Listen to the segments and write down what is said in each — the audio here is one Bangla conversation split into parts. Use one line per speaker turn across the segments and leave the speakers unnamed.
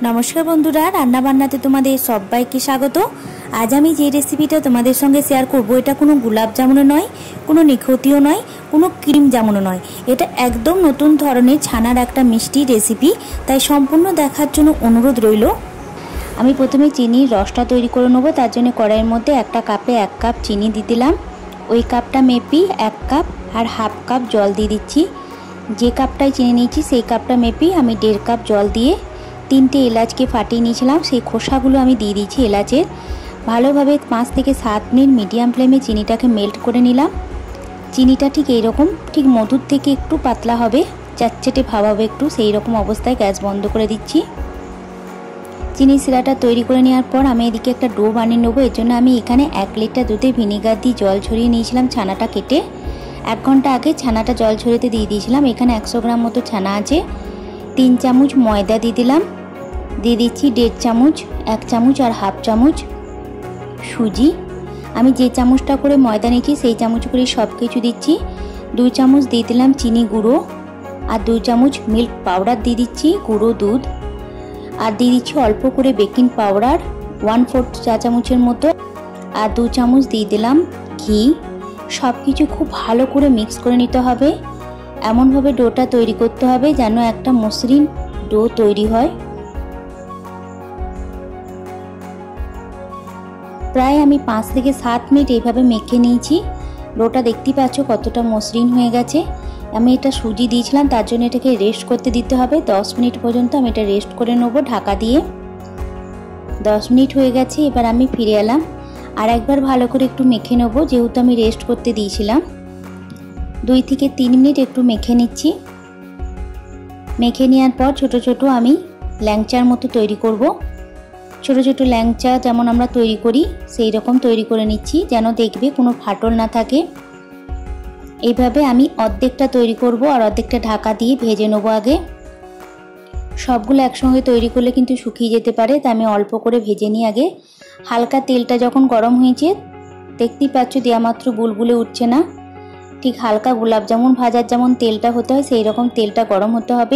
नमस्कार बंधुरा रान्ना बान्नाते तुम्हादेर सबाइके स्वागत। आज आमी जे रेसिपिटा तुम्हादेर संगे शेयर करब एटा कोनो गुलाब जामुनो नय, कोनो निखतिओ नय, कोनो क्रीम जामुनो नय, एटा एकदम नतून धरनेर छानार एकटा मिष्टि रेसिपि। ताई सम्पूर्ण देखार जोन्नो अनुरोध रइल। आमी प्रथमे चिनिर रसटा तैरि करे नेब। तार जोन्नो कड़ाइयेर मध्ये एकटा कापे 1 काप चिनि दिये दिलाम। ओई कापटा मेपे 1 काप और हाफ काप जल दिये दिচ্ছি। जे कापटाय चिनि निয়েছি सेई कापटा मेपे आमी 1.5 काप जल दिए 3টে এলাচকে ফাটিয়ে নিয়েছিলাম, সেই খোসাগুলো আমি দিয়ে দিয়েছি এলাচের। ভালোভাবে 5 থেকে 7 মিনিট মিডিয়াম ফ্লেমে চিনিটাকে মেল্ট করে নিলাম। চিনিটা ঠিক এইরকম, ঠিক মধুর থেকে একটু পাতলা হবে, চাটচেটে ভাব হবে একটু, সেই রকম অবস্থায় গ্যাস বন্ধ করে দিচ্ছি। চিনি শিরাটা তৈরি করে নেওয়ার পর আমি এদিকে একটা ডো বানিয়ে নেব। এর জন্য আমি এখানে 1 লিটার দুধে ভিনেগার দিয়ে জল ছড়িয়ে নিয়েছিলাম ছানাটা কেটে। 1 ঘন্টা আগে ছানাটা জল ছড়িয়ে দিয়ে দিয়েছিলাম। এখানে 100 গ্রাম মতো ছানা আছে। 3 চামচ ময়দা দিয়ে দিলাম। দিয়ে দিচ্ছি 1.5 চামচ, 1 চামচ আর হাফ চামচ সুজি। আমি যে চামচটা করে ময়দা নিয়েছি সেই চামচ করে সব কিছু দিচ্ছি। 2 চামচ দিয়ে দিলাম চিনি গুঁড়ো আর 2 চামচ মিল্ক পাউডার দিয়ে দিচ্ছি, গুঁড়ো দুধ। আর দিয়ে দিচ্ছি অল্প করে বেকিং পাউডার 1/4 চা চামচের মতো, আর 2 চামচ দিয়ে দিলাম ঘি। সব কিছু খুব ভালো করে মিক্স করে নিতে হবে। এমনভাবে ডোটা তৈরি করতে হবে যেন একটা মসৃণ ডো তৈরি হয়। প্রায় আমি 5 থেকে 7 মিনিট এইভাবে মেখে নিয়েছি। ডোটা দেখতেই পাচ্ছ কতটা মসৃণ হয়ে গেছে। আমি এটা সুজি দিয়েছিলাম, তার জন্য এটাকে রেস্ট করতে দিতে হবে 10 মিনিট পর্যন্ত। আমি এটা রেস্ট করে নেব ঢাকা দিয়ে। 10 মিনিট হয়ে গেছে, এবার আমি ফিরে এলাম। আর একবার ভালো করে একটু মেখে নেব, যেহেতু আমি রেস্ট করতে দিয়েছিলাম। 2 থেকে 3 মিনিট একটু মেখে নিচ্ছি। মেখে নেওয়ার পর ছোট ছোট আমি ল্যাংচার মতো তৈরি করব। ছোট ছোট ল্যাংচা যেমন আমরা তৈরি করি সেই রকম তৈরি করে নিচ্ছি, যেন দেখবে কোনো ফাটল না থাকে। এইভাবে আমি অর্ধেকটা তৈরি করব আর অর্ধেকটা ঢাকা দিয়ে ভেজে নেব আগে। সবগুলো একসঙ্গে তৈরি করলে কিন্তু শুকিয়ে যেতে পারে, তাই আমি অল্প করে ভেজে নিই আগে। হালকা তেলটা যখন গরম হয়েছে দেখতেই পাচ্ছ দেওয়া মাত্র বুলবুলে উঠছে না। ঠিক হালকা গোলাপ জামুন ভাজার যেমন তেলটা হতে হয় সেই রকম তেলটা গরম হতে হবে।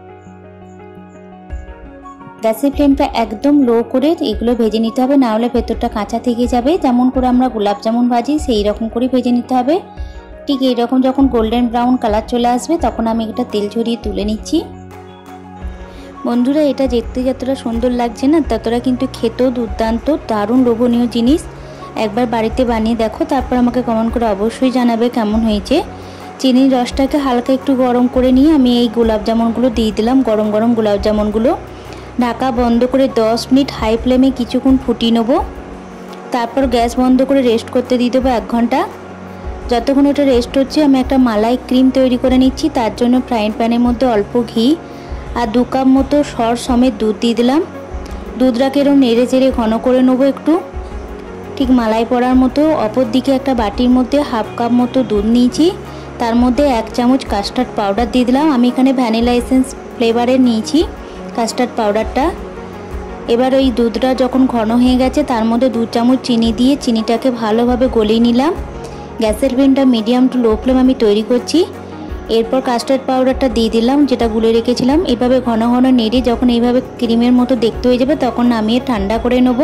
গ্যাসের ফ্লেমটা একদম লো করে এগুলো ভেজে নিতে হবে, না হলে ভেতরটা কাঁচা থেকে যাবে। যেমন করে আমরা গোলাপ জামুন ভাজি সেই রকম করে ভেজে নিতে হবে। ঠিক এইরকম যখন গোল্ডেন ব্রাউন কালার চলে আসবে তখন আমি এটা তেল ঝরিয়ে তুলে নিচ্ছি। বন্ধুরা, এটা দেখতে যতটা সুন্দর লাগছে না, ততটা কিন্তু খেতেও দুর্দান্ত, দারুণ লোভনীয় জিনিস। একবার বাড়িতে বানিয়ে দেখো, তারপর আমাকে কমেন্ট করে অবশ্যই জানাবে কেমন হয়েছে। চিনির রসটাকে হালকা একটু গরম করে নিয়ে আমি এই গোলাপ জামুনগুলো দিয়ে দিলাম, গরম গরম গোলাপ জামুনগুলো। ঢাকা বন্ধ করে 10 মিনিট হাই ফ্লেমে কিছুক্ষণ ফুটিয়ে নেব। তারপর গ্যাস বন্ধ করে রেস্ট করতে দিয়ে দেবো 1 ঘন্টা। যতক্ষণ এটা রেস্ট হচ্ছে আমি একটা মালাই ক্রিম তৈরি করে নিচ্ছি। তার জন্য ফ্রাইং প্যানের মধ্যে অল্প ঘি আর 2 কাপ মতো সর সমেত দুধ দিয়ে দিলাম। দুধটাকে এরকম নেড়ে চেড়ে ঘন করে নেবো একটু, ঠিক মালাই পড়ার মতো। অপর দিকে একটা বাটির মধ্যে হাফ কাপ মতো দুধ নিয়েছি, তার মধ্যে 1 চামচ কাস্টার্ড পাউডার দিয়ে দিলাম। আমি এখানে ভ্যানিলা এসেন্স ফ্লেভারের নিয়েছি কাস্টার্ড পাউডারটা। এবার ওই দুধটা যখন ঘন হয়ে গেছে তার মধ্যে 2 চামচ চিনি দিয়ে চিনিটাকে ভালোভাবে গলিয়ে নিলাম। গ্যাসের ফ্লেমটা মিডিয়াম টু লো ফ্লেম আমি তৈরি করছি। এরপর কাস্টার্ড পাউডারটা দিয়ে দিলাম যেটা গুলে রেখেছিলাম। এভাবে ঘন ঘন নেড়ে যখন এইভাবে ক্রিমের মতো দেখতে হয়ে যাবে তখন নামিয়ে ঠান্ডা করে নেব।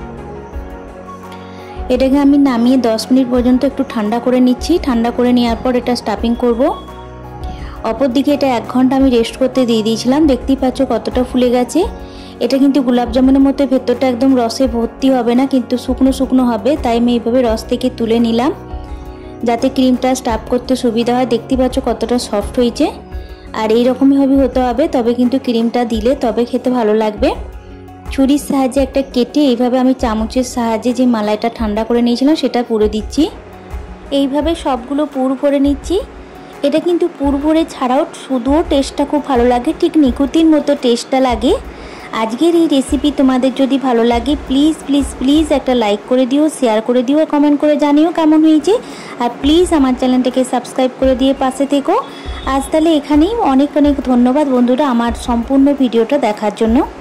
এটাকে আমি নামিয়ে 10 মিনিট পর্যন্ত একটু ঠান্ডা করে নিচ্ছি। ঠান্ডা করে নেওয়ার পর এটা স্টাফিং করব। অপর দিকে এটা 1 ঘন্টা আমি রেস্ট করতে দিয়ে দিয়েছিলাম। দেখতেই পাচ্ছ কতটা ফুলে গেছে। এটা কিন্তু গোলাপ জামুনের মতো ভেতরটা একদম রসে ভর্তি হবে না, কিন্তু শুকনো শুকনো হবে। তাই আমি এইভাবে রস থেকে তুলে নিলাম যাতে ক্রিমটা স্টাফ করতে সুবিধা হয়। দেখতেই পাচ্ছ কতটা সফট হয়েছে। আর এইরকমই হতে হবে, তবে কিন্তু ক্রিমটা দিলে তবে খেতে ভালো লাগবে। ছুরির সাহায্যে একটা কেটে এইভাবে আমি চামচের সাহায্যে যে মালাইটা ঠান্ডা করে নিয়েছিলাম সেটা পুরে দিচ্ছি। এইভাবে সবগুলো পুর করে নিচ্ছি। এটা কিন্তু পুর ভরে ছাড়াও শুধুও টেস্টটা খুব ভালো লাগে, ঠিক নিকুতির মতো টেস্টটা লাগে। আজকের এই রেসিপি তোমাদের যদি ভালো লাগে প্লিজ প্লিজ প্লিজ একটা লাইক করে দিও, শেয়ার করে দিও, কমেন্ট করে জানিও কেমন হয়েছে। আর প্লিজ আমার চ্যানেলটাকে সাবস্ক্রাইব করে দিয়ে পাশে থেকো। আজ তাহলে এখানেই, অনেক অনেক ধন্যবাদ বন্ধুরা আমার সম্পূর্ণ ভিডিওটা দেখার জন্য।